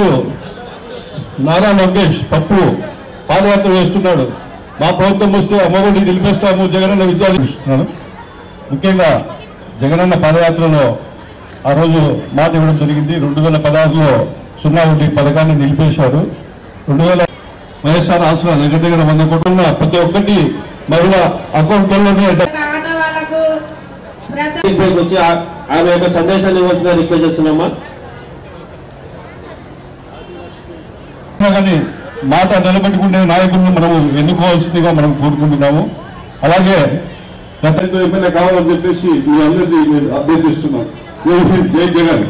ఈరోజు నారా లోకేష్ పప్పు పాదయాత్ర వేస్తున్నాడు. మా ప్రభుత్వం వస్తే అమ్మఒడి నిలిపేస్తాము, జగనన్న విద్యార్థి ఇస్తున్నాడు. ముఖ్యంగా జగనన్న పాదయాత్రలో ఆ రోజు మాట ఇవ్వడం జరిగింది. 2016లో 0 వడ్డీ పథకాన్ని నిలిపేశారు. 2000 వైఎస్ఆర్ ఆసరా దగ్గర 100 కోట్ల ప్రతి ఒక్కటి మహిళ అకౌంట్లలోనే వచ్చి ఆమె యొక్క సందేశాన్ని ఇవ్వాల్సిన రిక్వెస్ట్ చేస్తున్నామా. కానీ మాట నిలబెట్టుకునే నాయకులను మనము ఎన్నుకోవాల్సిందిగా మనం కోరుకుంటున్నాము. అలాగే గత ఎమ్మెల్యే కావాలని చెప్పేసి మీ అందరినీ అభ్యర్థిస్తున్నాం. జై జగన్.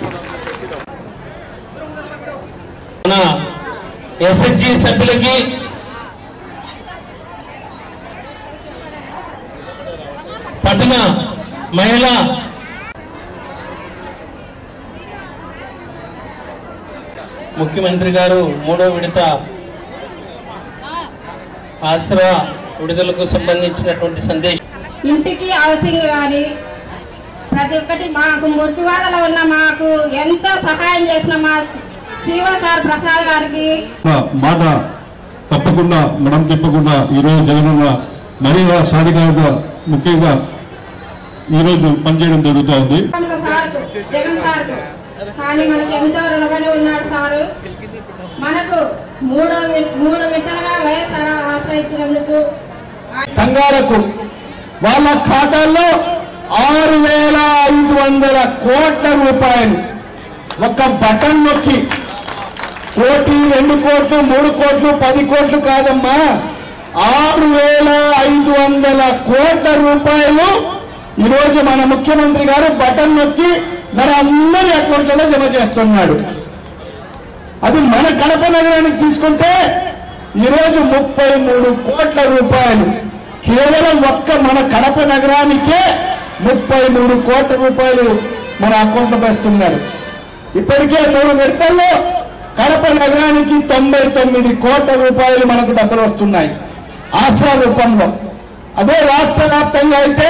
మన ఎస్హెచ్జి సభ్యులకి పట్టణ మహిళ ముఖ్యమంత్రి గారు 3వ విడత ఆసరా విడుదలకు సంబంధించినటువంటి సందేశం. ఇంటికి హౌసింగ్ కానీ ప్రతి ఒక్కటి మాకు మురికివాడలో ఉన్న మాకు ఎంతో సహాయం చేసిన మా శివ సార్ ప్రసాద్ గారికి మాట తప్పకుండా మనం తిప్పకుండా ఈరోజు జగనన్న మహిళా సాధికారత ముఖ్యంగా ఈరోజు పనిచేయడం జరుగుతూ ఉంది. జగన్ సార్ కానీ మనకు ఎంతో రుణపడి ఉన్నాడు సారు. మనకు మూడో విడతలుగా వైఎస్ఆర్ ఆసరా ఇచ్చినందుకు సంఘాలకు వాళ్ళ ఖాతాల్లో 6,500 కోట్ల రూపాయలు ఒక్క బటన్ నొక్కి 1 కోటి 2 కోట్లు 3 కోట్లు 10 కోట్లు కాదమ్మా 6,500 కోట్ల రూపాయలు ఈరోజు మన ముఖ్యమంత్రి గారు బటన్ నొక్కి మన అందరి అకౌంట్లలో జమ చేస్తున్నాడు. అది మన కడప నగరానికి తీసుకుంటే ఈరోజు 33 కోట్ల రూపాయలు కేవలం ఒక్క మన కడప నగరానికే 33 కోట్ల రూపాయలు మన అకౌంట్లో వేస్తున్నాడు. ఇప్పటికే 3 విడతల్లో కడప నగరానికి 99 కోట్ల రూపాయలు మనకు డబ్బులు వస్తున్నాయి ఆసరా రూపంలో. అదే రాష్ట్ర వ్యాప్తంగా అయితే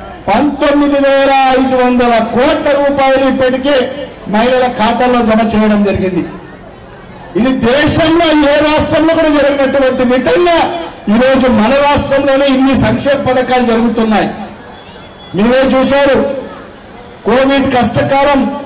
19,500 కోట్ల రూపాయలు ఇప్పటికే మహిళల ఖాతాల్లో జమ చేయడం జరిగింది. ఇది దేశంలో ఏ రాష్ట్రంలో కూడా జరిగినటువంటి విధంగా ఈరోజు మన రాష్ట్రంలోనే ఇన్ని సంక్షేమ పథకాలు జరుగుతున్నాయి. మీరే చూశారు, కోవిడ్ కష్టకాలం